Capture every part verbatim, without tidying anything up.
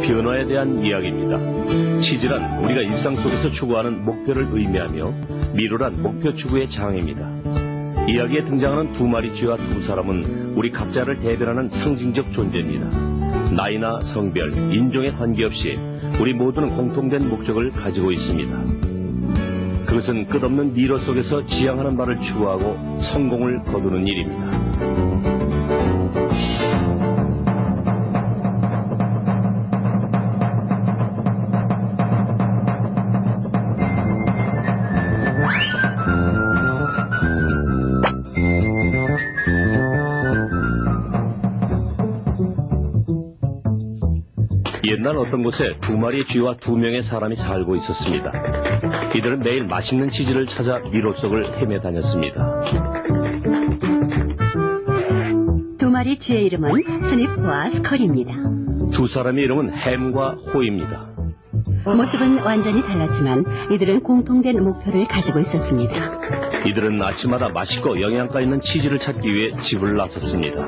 변화에 대한 이야기입니다. 치즈란 우리가 일상 속에서 추구하는 목표를 의미하며 미로란 목표 추구의 장입니다. 이야기에 등장하는 두 마리 쥐와 두 사람은 우리 각자를 대변하는 상징적 존재입니다. 나이나 성별, 인종에 관계없이 우리 모두는 공통된 목적을 가지고 있습니다. 그것은 끝없는 미로 속에서 지향하는 바를 추구하고 성공을 거두는 일입니다. 옛날 어떤 곳에 두 마리의 쥐와 두 명의 사람이 살고 있었습니다. 이들은 매일 맛있는 치즈를 찾아 미로 속을 헤매 다녔습니다. 두 마리 쥐의 이름은 스니프와 스컬입니다. 두 사람의 이름은 햄과 호입니다. 모습은 완전히 달랐지만 이들은 공통된 목표를 가지고 있었습니다. 이들은 아침마다 맛있고 영양가 있는 치즈를 찾기 위해 집을 나섰습니다.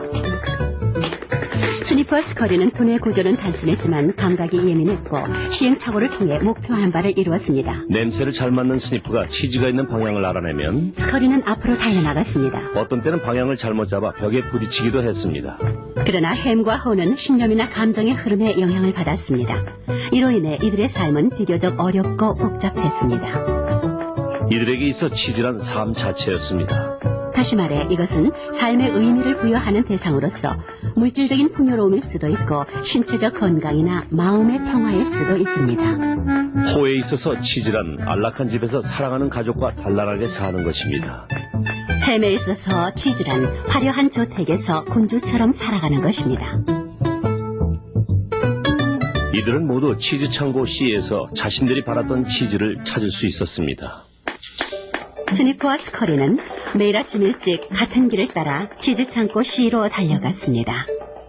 스니프와 스컬이는 두뇌 구조는 단순했지만 감각이 예민했고 시행착오를 통해 목표한 바를 이루었습니다. 냄새를 잘 맡는 스니프가 치즈가 있는 방향을 알아내면 스컬이는 앞으로 달려나갔습니다. 어떤 때는 방향을 잘못 잡아 벽에 부딪히기도 했습니다. 그러나 햄과 호는 신념이나 감정의 흐름에 영향을 받았습니다. 이로 인해 이들의 삶은 비교적 어렵고 복잡했습니다. 이들에게 있어 치즈란 삶 자체였습니다. 다시 말해 이것은 삶의 의미를 부여하는 대상으로서 물질적인 풍요로움일 수도 있고 신체적 건강이나 마음의 평화일 수도 있습니다. 호에 있어서 치즈란 안락한 집에서 사랑하는 가족과 단란하게 사는 것입니다. 햄에 있어서 치즈란 화려한 저택에서 군주처럼 살아가는 것입니다. 이들은 모두 치즈 창고 C에서 자신들이 바랐던 치즈를 찾을 수 있었습니다. 스니프와 스컬이는 매일 아침 일찍 같은 길을 따라 치즈 창고 C로 달려갔습니다.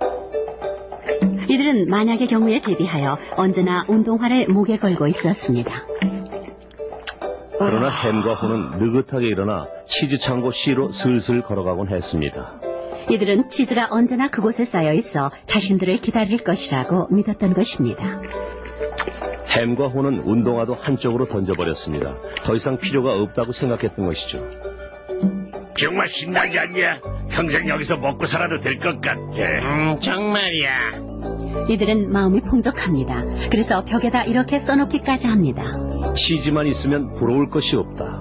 이들은 만약의 경우에 대비하여 언제나 운동화를 목에 걸고 있었습니다. 그러나 햄과 호는 느긋하게 일어나 치즈 창고 C로 슬슬 걸어가곤 했습니다. 이들은 치즈가 언제나 그곳에 쌓여 있어 자신들을 기다릴 것이라고 믿었던 것입니다. 햄과 호는 운동화도 한쪽으로 던져버렸습니다. 더 이상 필요가 없다고 생각했던 것이죠. 정말 신나지 않냐? 평생 여기서 먹고 살아도 될 것 같아. 음, 정말이야. 이들은 마음이 풍족합니다. 그래서 벽에다 이렇게 써놓기까지 합니다. 치즈만 있으면 부러울 것이 없다.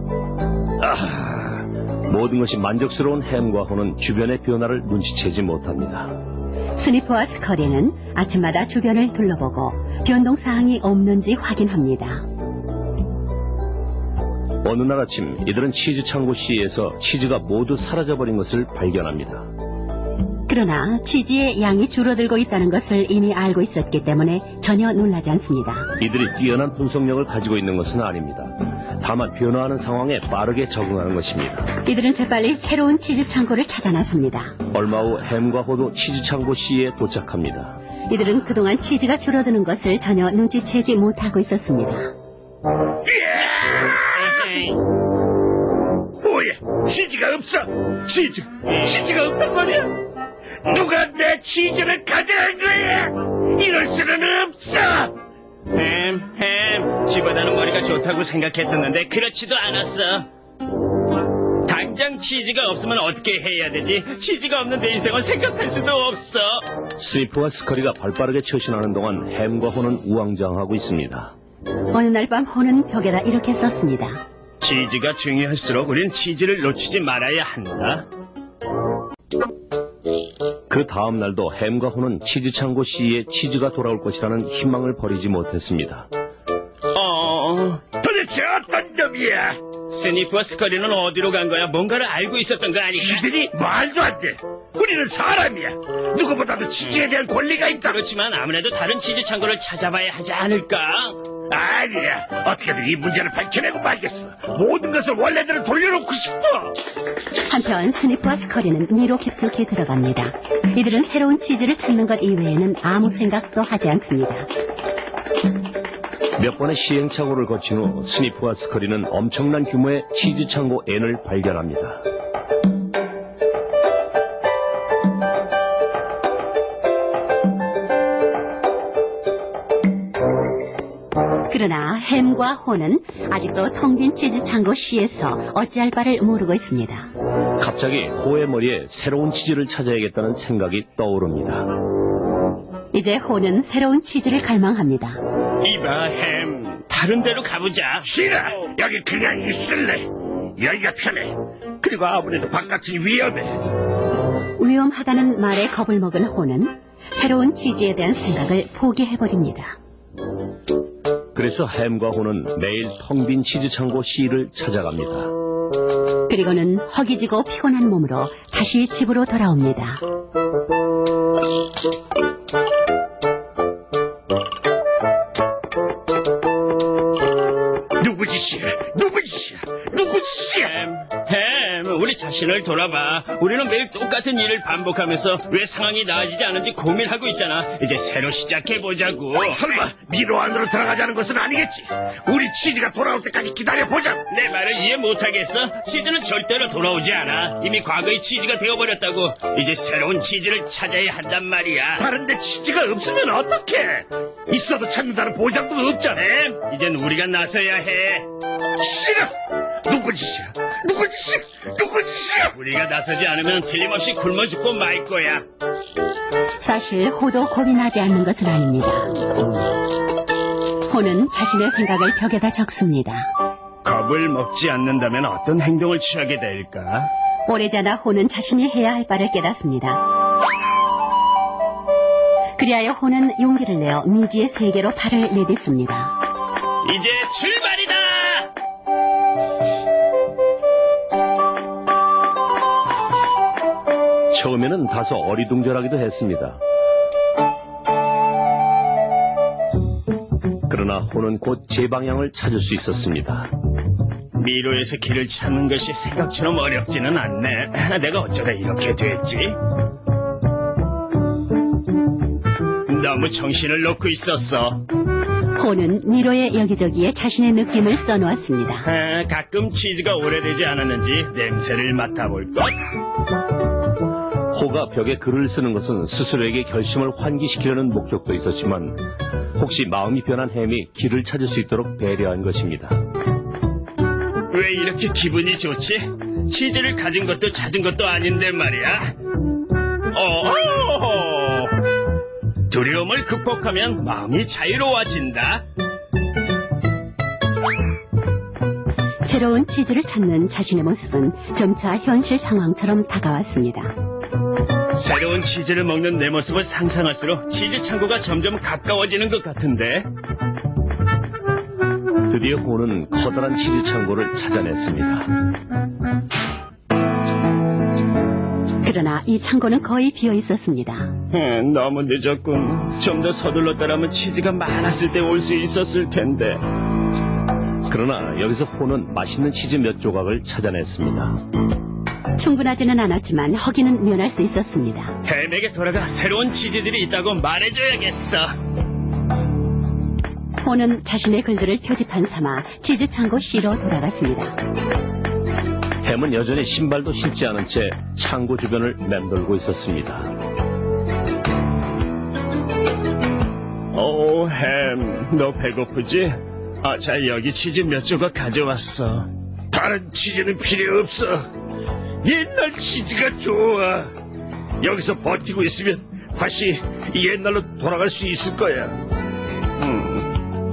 아, 모든 것이 만족스러운 햄과 호는 주변의 변화를 눈치채지 못합니다. 스니프와 스컬이는 아침마다 주변을 둘러보고 변동사항이 없는지 확인합니다. 어느 날 아침 이들은 치즈 창고 C에서 치즈가 모두 사라져버린 것을 발견합니다. 그러나 치즈의 양이 줄어들고 있다는 것을 이미 알고 있었기 때문에 전혀 놀라지 않습니다. 이들이 뛰어난 분석력을 가지고 있는 것은 아닙니다. 다만 변화하는 상황에 빠르게 적응하는 것입니다. 이들은 재빨리 새로운 치즈 창고를 찾아 나섭니다. 얼마 후 햄과 호도 치즈 창고 C에 도착합니다. 이들은 그동안 치즈가 줄어드는 것을 전혀 눈치채지 못하고 있었습니다. 뭐야? 치즈가 없어. 치즈, 치즈가 없단 말이야. 누가 내 치즈를 가져간 거야? 이럴 수는 없어. 햄, 햄, 집어다는 머리가 좋다고 생각했었는데 그렇지도 않았어. 당장 치즈가 없으면 어떻게 해야 되지? 치즈가 없는 내 인생을 생각할 수도 없어. 스니프와 스컬이가 발빠르게 처신하는 동안 햄과 호는 우왕좌왕하고 있습니다. 어느 날 밤 호는 벽에다 이렇게 썼습니다. 치즈가 중요할수록 우린 치즈를 놓치지 말아야 한다. 그 다음 날도 햄과 호는 치즈 창고 C에 치즈가 돌아올 것이라는 희망을 버리지 못했습니다. 어... 도대체 어떤 놈이야? 스니프와 스컬이는 어디로 간 거야? 뭔가를 알고 있었던 거 아닐까? 지들이 말도 안 돼. 우리는 사람이야. 누구보다도 치즈에 대한 권리가 있다. 그렇지만 아무래도 다른 치즈 창고를 찾아봐야 하지 않을까? 아니야. 어떻게든 이 문제를 밝혀내고 말겠어. 모든 것을 원래대로 돌려놓고 싶어. 한편 스니프와 스컬이는 미로 깊숙이 들어갑니다. 이들은 새로운 치즈를 찾는 것 이외에는 아무 생각도 하지 않습니다. 몇 번의 시행착오를 거친 후 스니프와 스컬이는 엄청난 규모의 치즈 창고 N을 발견합니다. 그러나 햄과 혼은 아직도 텅 빈 치즈 창고 C에서 어찌할 바를 모르고 있습니다. 갑자기 호의 머리에 새로운 치즈를 찾아야겠다는 생각이 떠오릅니다. 이제 혼은 새로운 치즈를 갈망합니다. 이봐, 햄. 다른 데로 가보자. 싫어. 여기 그냥 있을래. 여기가 편해. 그리고 아무래도 바깥이 위험해. 위험하다는 말에 겁을 먹은 혼은 새로운 치즈에 대한 생각을 포기해버립니다. 그래서 햄과 호는 매일 텅 빈 치즈 창고 C를 찾아갑니다. 그리고는 허기지고 피곤한 몸으로 다시 집으로 돌아옵니다. 누구 짓이야? 누구 짓이야? 누구 짓이야? 햄, 햄, 우리 자신을 돌아봐. 우리는 매일 똑같은 일을 반복하면서 왜 상황이 나아지지 않은지 고민하고 있잖아. 이제 새로 시작해보자고. 설마 미로 안으로 들어가자는 것은 아니겠지? 우리 치즈가 돌아올 때까지 기다려보자. 내 말을 이해 못하겠어? 치즈는 절대로 돌아오지 않아. 이미 과거의 치즈가 되어버렸다고. 이제 새로운 치즈를 찾아야 한단 말이야. 다른데 치즈가 없으면 어떡해? 있어도 찾는다는 보장도 없잖아. 햄, 이젠 우리가 나서야 해. 싫어. 누구 짓이야? 누구 짓이야? 누구 짓이야? 우리가 나서지 않으면 틀림없이 굶어 죽고 말 거야. 사실 호도 겁이 나지 않는 것은 아닙니다. 호는 자신의 생각을 벽에다 적습니다. 겁을 먹지 않는다면 어떤 행동을 취하게 될까? 오래지않아 호는 자신이 해야 할 바를 깨닫습니다. 그리하여 호는 용기를 내어 미지의 세계로 발을 내딛습니다. 이제 출발이다! 처음에는 다소 어리둥절하기도 했습니다. 그러나 호는 곧 제 방향을 찾을 수 있었습니다. 미로에서 길을 찾는 것이 생각처럼 어렵지는 않네. 내가 어쩌다 이렇게 됐지? 너무 정신을 놓고 있었어. 호는 미로의 여기저기에 자신의 느낌을 써놓았습니다. 아, 가끔 치즈가 오래되지 않았는지 냄새를 맡아볼 것. 호가 벽에 글을 쓰는 것은 스스로에게 결심을 환기시키려는 목적도 있었지만 혹시 마음이 변한 햄이 길을 찾을 수 있도록 배려한 것입니다. 왜 이렇게 기분이 좋지? 치즈를 가진 것도 찾은 것도 아닌데 말이야. 어, 두려움을 극복하면 마음이 자유로워진다. 새로운 치즈를 찾는 자신의 모습은 점차 현실 상황처럼 다가왔습니다. 새로운 치즈를 먹는 내 모습을 상상할수록 치즈 창고가 점점 가까워지는 것 같은데. 드디어 호는 커다란 치즈 창고를 찾아냈습니다. 그러나 이 창고는 거의 비어 있었습니다. 음, 너무 늦었군. 좀 더 서둘렀더라면 치즈가 많았을 때 올 수 있었을 텐데. 그러나 여기서 호는 맛있는 치즈 몇 조각을 찾아냈습니다. 충분하지는 않았지만 허기는 면할 수 있었습니다. 햄에게 돌아가 새로운 치즈들이 있다고 말해줘야겠어. 호는 자신의 글들을 표지판 삼아 치즈 창고 C로 돌아갔습니다. 햄은 여전히 신발도 신지 않은 채 창고 주변을 맴돌고 있었습니다. 오, 햄, 너 배고프지? 아, 자, 여기 치즈 몇 조각 가져왔어. 다른 치즈는 필요 없어. 옛날 치즈가 좋아. 여기서 버티고 있으면 다시 옛날로 돌아갈 수 있을 거야. 음.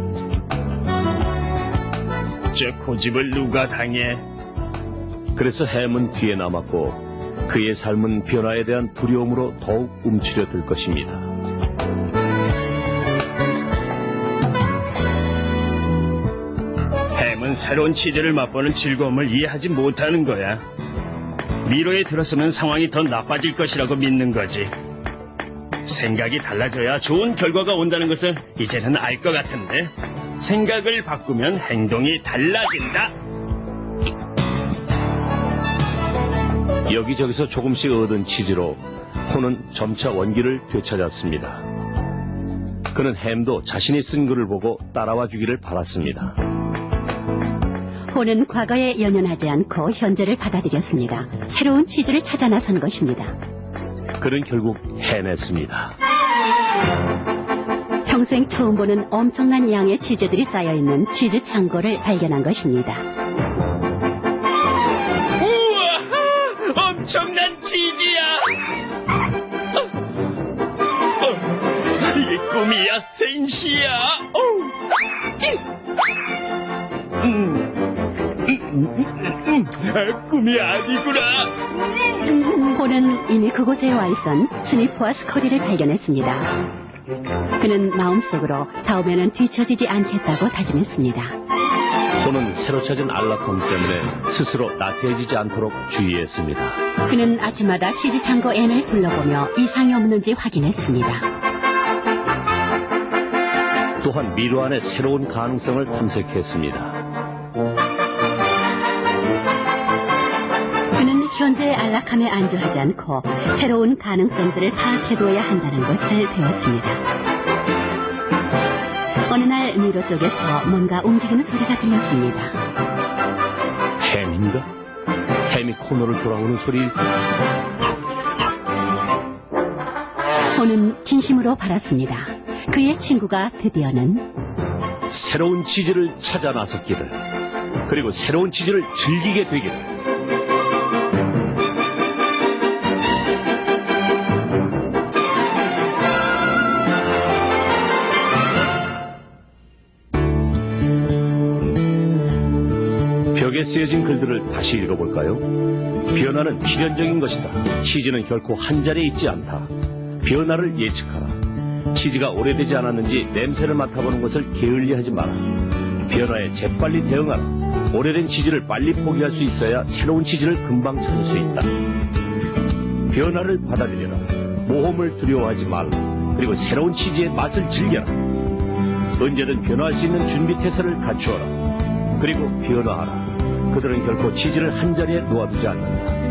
저 고집을 누가 당해? 그래서 햄은 뒤에 남았고 그의 삶은 변화에 대한 두려움으로 더욱 움츠려들 것입니다. 햄은 새로운 치즈를 맛보는 즐거움을 이해하지 못하는 거야. 미로에 들어서면 상황이 더 나빠질 것이라고 믿는 거지. 생각이 달라져야 좋은 결과가 온다는 것을 이제는 알 것 같은데. 생각을 바꾸면 행동이 달라진다. 여기저기서 조금씩 얻은 치즈로 호는 점차 원기를 되찾았습니다. 그는 햄도 자신이 쓴 글을 보고 따라와 주기를 바랐습니다. 호는 과거에 연연하지 않고 현재를 받아들였습니다. 새로운 치즈를 찾아 나선 것입니다. 그는 결국 해냈습니다. 평생 처음 보는 엄청난 양의 치즈들이 쌓여있는 치즈 창고를 발견한 것입니다. 우와! 엄청난 치즈야! 어, 어, 이게 꿈이야? 생시야? 어. 음, 음, 음, 음, 아, 꿈이 아니구나. 홀은 이미 그곳에 와 있던 스니프와 스커리를 발견했습니다. 그는 마음속으로 다음에는 뒤처지지 않겠다고 다짐했습니다. 홀은 새로 찾은 알라톰 때문에 스스로 나태해지지 않도록 주의했습니다. 그는 아침마다 치즈 창고 앤을 둘러보며 이상이 없는지 확인했습니다. 또한 미로 안의 새로운 가능성을 탐색했습니다. 그는 현재의 안락함에 안주하지 않고 새로운 가능성들을 파악해두어야 한다는 것을 배웠습니다. 어느 날 미로 쪽에서 뭔가 움직이는 소리가 들렸습니다. 햄인가? 햄이 코너를 돌아오는 소리. 홀은 진심으로 바랐습니다. 그의 친구가 드디어는 새로운 치즈를 찾아 나섰기를, 그리고 새로운 치즈를 즐기게 되기를. 벽에 쓰여진 글들을 다시 읽어볼까요? 변화는 필연적인 것이다. 치즈는 결코 한 자리에 있지 않다. 변화를 예측하라. 치즈가 오래되지 않았는지 냄새를 맡아보는 것을 게을리하지 마라. 변화에 재빨리 대응하라. 오래된 치즈를 빨리 포기할 수 있어야 새로운 치즈를 금방 찾을 수 있다. 변화를 받아들여라. 모험을 두려워하지 말라. 그리고 새로운 치즈의 맛을 즐겨라. 언제든 변화할 수 있는 준비 태세를 갖추어라. 그리고 변화하라. 그들은 결코 치즈를 한 자리에 놓아두지 않는다.